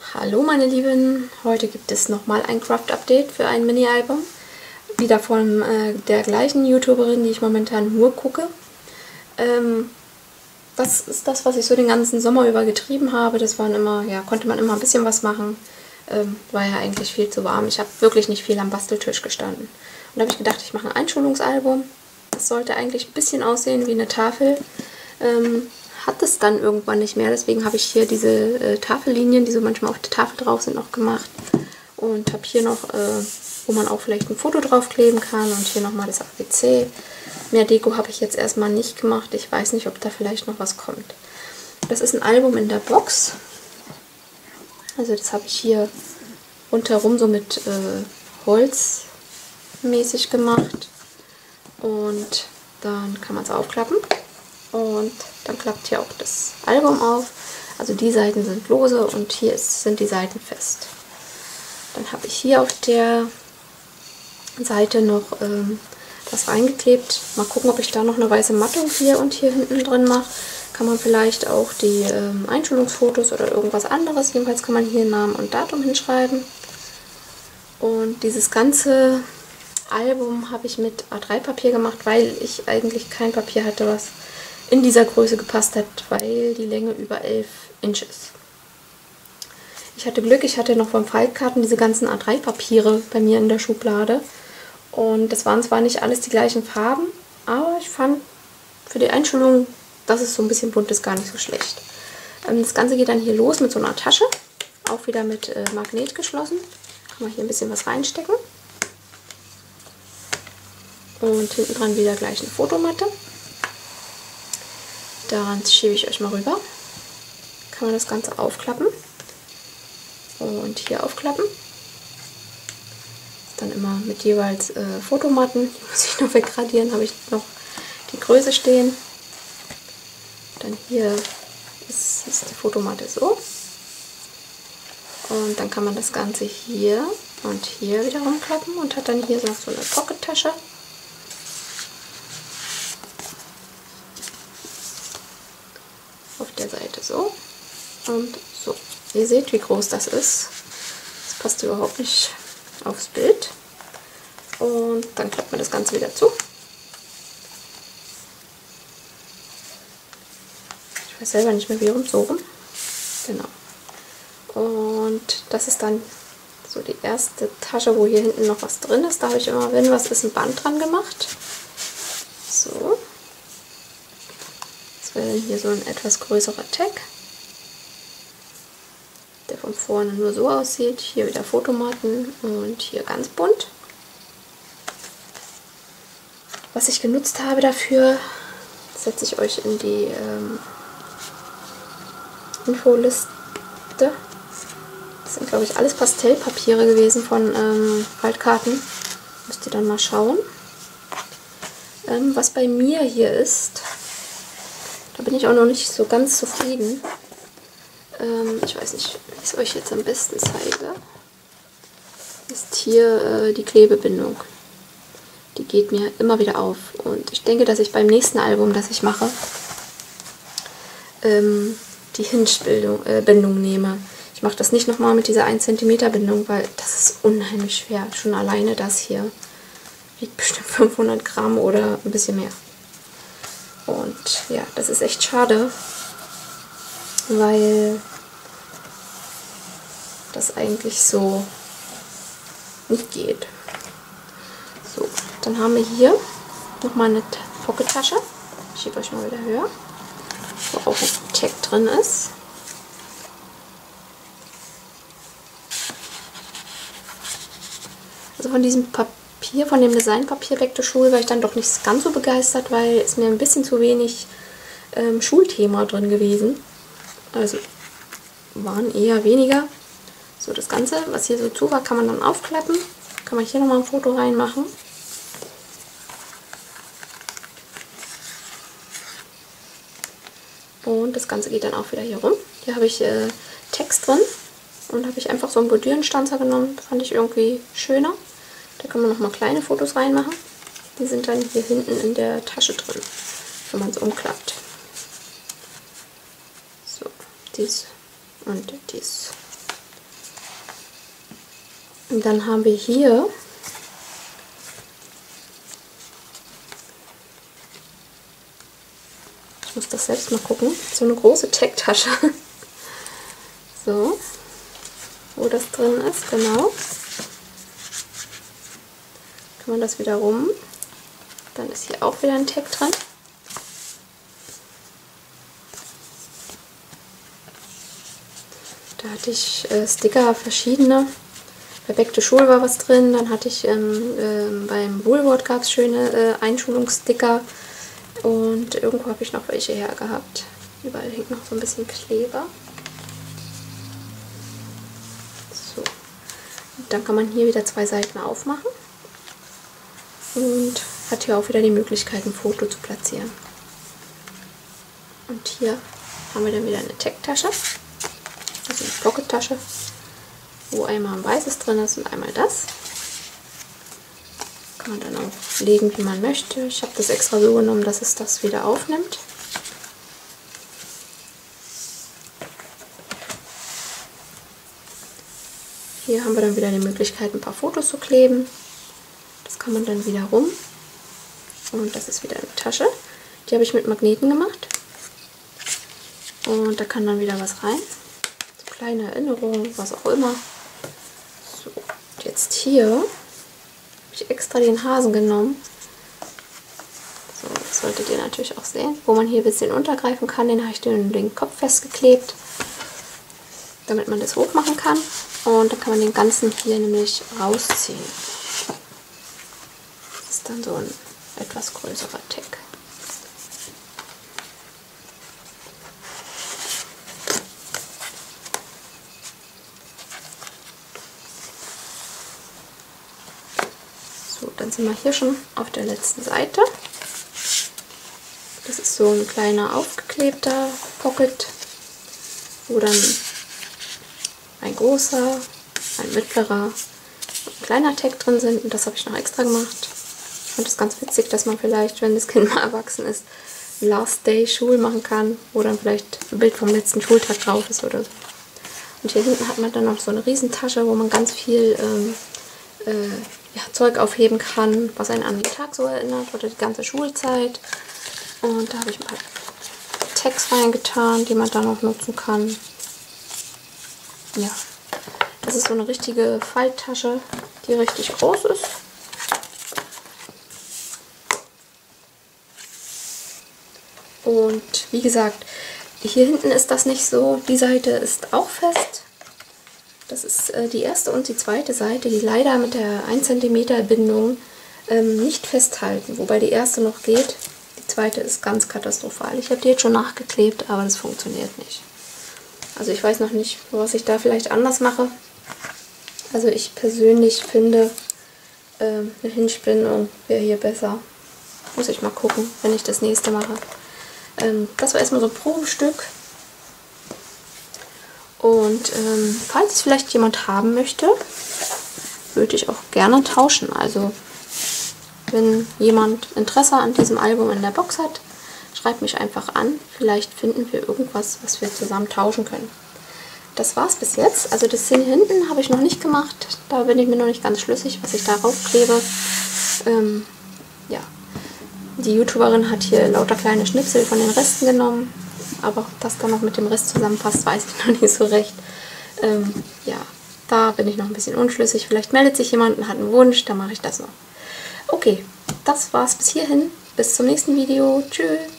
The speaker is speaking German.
Hallo meine Lieben, heute gibt es nochmal ein Craft-Update für ein Mini-Album. Wieder von der gleichen YouTuberin, die ich momentan nur gucke. Das ist das, was ich so den ganzen Sommer über getrieben habe. Das waren immer, ja, konnte man immer ein bisschen was machen. War ja eigentlich viel zu warm. Ich habe wirklich nicht viel am Basteltisch gestanden. Und da habe ich gedacht, ich mache ein Einschulungsalbum. Das sollte eigentlich ein bisschen aussehen wie eine Tafel. Hat es dann irgendwann nicht mehr. Deswegen habe ich hier diese Tafellinien, die so manchmal auf der Tafel drauf sind, noch gemacht. Und habe hier noch, wo man auch vielleicht ein Foto draufkleben kann. Und hier nochmal das ABC. Mehr Deko habe ich jetzt erstmal nicht gemacht. Ich weiß nicht, ob da vielleicht noch was kommt. Das ist ein Album in der Box. Also das habe ich hier rundherum so mit Holz mäßig gemacht. Und dann kann man es aufklappen. Und dann klappt hier auch das Album auf. Also die Seiten sind lose und hier sind die Seiten fest. Dann habe ich hier auf der Seite noch was reingeklebt. Mal gucken, ob ich da noch eine weiße Mattung hier und hier hinten drin mache. Kann man vielleicht auch die Einschulungsfotos oder irgendwas anderes. Jedenfalls kann man hier Namen und Datum hinschreiben. Und dieses ganze Album habe ich mit A3-Papier gemacht, weil ich eigentlich kein Papier hatte, was in dieser Größe gepasst hat, weil die Länge über 11 Inch ist. Ich hatte Glück, ich hatte noch vom Faltkarten diese ganzen A3-Papiere bei mir in der Schublade. Und das waren zwar nicht alles die gleichen Farben, aber ich fand für die Einschulung, dass es so ein bisschen bunt ist, gar nicht so schlecht. Das Ganze geht dann hier los mit so einer Tasche, auch wieder mit Magnet geschlossen. Kann man hier ein bisschen was reinstecken. Und hinten dran wieder gleich eine Fotomatte. Daran schiebe ich euch mal rüber. Kann man das Ganze aufklappen. Und hier aufklappen. Dann immer mit jeweils Fotomatten. Die muss ich noch wegradieren. Habe ich noch die Größe stehen. Dann hier ist die Fotomatte so. Und dann kann man das Ganze hier und hier wieder rumklappen und hat dann hier noch so eine Pockettasche. Auf der Seite so und so. Ihr seht, wie groß das ist. Das passt überhaupt nicht aufs Bild. Und dann klappt man das Ganze wieder zu. Ich weiß selber nicht mehr, wie rum, so rum. Genau. Und das ist dann so die erste Tasche, wo hier hinten noch was drin ist. Da habe ich immer, wenn was ist, ein Band dran gemacht. So. Das wäre dann hier so ein etwas größerer Tag, der von vorne nur so aussieht. Hier wieder Fotomatten und hier ganz bunt. Was ich genutzt habe dafür, setze ich euch in die Infoliste. Das sind, glaube ich, alles Pastellpapiere gewesen von Faltkarten. Müsst ihr dann mal schauen. Was bei mir hier ist, da bin ich auch noch nicht so ganz zufrieden. Ich weiß nicht, wie ich es euch jetzt am besten zeige. Ist hier die Klebebindung. Die geht mir immer wieder auf. Und ich denke, dass ich beim nächsten Album, das ich mache, die Hinge-Bindung nehme. Ich mache das nicht nochmal mit dieser 1 cm Bindung, weil das ist unheimlich schwer. Schon alleine das hier wiegt bestimmt 500 Gramm oder ein bisschen mehr. Und ja, das ist echt schade, weil das eigentlich so nicht geht. So, dann haben wir hier nochmal eine Pockettasche. Ich schiebe euch mal wieder höher, wo auch ein Tag drin ist. Also von diesem Papier, von dem Designpapier Back to School war ich dann doch nicht ganz so begeistert, weil es mir ein bisschen zu wenig Schulthema drin gewesen. Also waren eher weniger. So, das Ganze, was hier so zu war, kann man dann aufklappen. Kann man hier nochmal ein Foto reinmachen. Und das Ganze geht dann auch wieder hier rum. Hier habe ich Text drin und habe ich einfach so einen Bordürenstanzer genommen. Das fand ich irgendwie schöner. Da kann man nochmal kleine Fotos reinmachen. Die sind dann hier hinten in der Tasche drin, wenn man es umklappt. So, dies und dies. Und dann haben wir hier ich muss das selbst mal gucken, so eine große Tech-Tasche. So, wo das drin ist, genau. Kann man das wieder rum. Dann ist hier auch wieder ein Tag drin. Da hatte ich Sticker, verschiedene. Bei Back to School war was drin. Dann hatte ich beim Woolworth gab es schöne Einschulungssticker. Und irgendwo habe ich noch welche her gehabt. Überall hängt noch so ein bisschen Kleber. So. Und dann kann man hier wieder 2 Seiten aufmachen. Und hat hier auch wieder die Möglichkeit, ein Foto zu platzieren. Und hier haben wir dann wieder eine Tech-Tasche. Also eine Pocket-Tasche, wo einmal ein weißes drin ist und einmal das. Kann man dann auch legen, wie man möchte. Ich habe das extra so genommen, dass es das wieder aufnimmt. Hier haben wir dann wieder die Möglichkeit, ein paar Fotos zu kleben. Das kann man dann wieder rum. Und das ist wieder eine Tasche. Die habe ich mit Magneten gemacht. Und da kann dann wieder was rein. So kleine Erinnerungen, was auch immer. So, und jetzt hier habe ich extra den Hasen genommen. So, das solltet ihr natürlich auch sehen. Wo man hier ein bisschen untergreifen kann, den habe ich den Kopf festgeklebt, damit man das hoch machen kann. Und dann kann man den ganzen hier nämlich rausziehen. Das ist dann so ein etwas größerer Tag. So, dann sind wir hier schon auf der letzten Seite. Das ist so ein kleiner aufgeklebter Pocket, wo dann ein großer, ein mittlerer und ein kleiner Tag drin sind. Und das habe ich noch extra gemacht. Ich fand es ganz witzig, dass man vielleicht, wenn das Kind mal erwachsen ist, Last Day Schul machen kann, wo dann vielleicht ein Bild vom letzten Schultag drauf ist oder so. Und hier hinten hat man dann noch so eine Riesentasche, wo man ganz viel ja, Zeug aufheben kann, was einen an den Tag so erinnert oder die ganze Schulzeit. Und da habe ich ein paar Tags reingetan, die man dann auch nutzen kann. Ja, das ist so eine richtige Falttasche, die richtig groß ist. Und wie gesagt, hier hinten ist das nicht so. Die Seite ist auch fest. Das ist die erste und die zweite Seite, die leider mit der 1 cm Bindung nicht festhalten. Wobei die erste noch geht. Die zweite ist ganz katastrophal. Ich habe die jetzt schon nachgeklebt, aber das funktioniert nicht. Also ich weiß noch nicht, was ich da vielleicht anders mache. Also ich persönlich finde, eine Hinge-Bindung wäre hier besser. Muss ich mal gucken, wenn ich das nächste mache. Das war erstmal so ein Probestück. Und falls es vielleicht jemand haben möchte, würde ich auch gerne tauschen. Also wenn jemand Interesse an diesem Album in der Box hat, schreibt mich einfach an. Vielleicht finden wir irgendwas, was wir zusammen tauschen können. Das war's bis jetzt. Also das hier hinten habe ich noch nicht gemacht. Da bin ich mir noch nicht ganz schlüssig, was ich darauf klebe. Ja, die YouTuberin hat hier lauter kleine Schnipsel von den Resten genommen. Aber ob das dann noch mit dem Rest zusammenpasst, weiß ich noch nicht so recht. Ja, da bin ich noch ein bisschen unschlüssig. Vielleicht meldet sich jemand und hat einen Wunsch, dann mache ich das noch. Okay, das war's bis hierhin. Bis zum nächsten Video. Tschüss.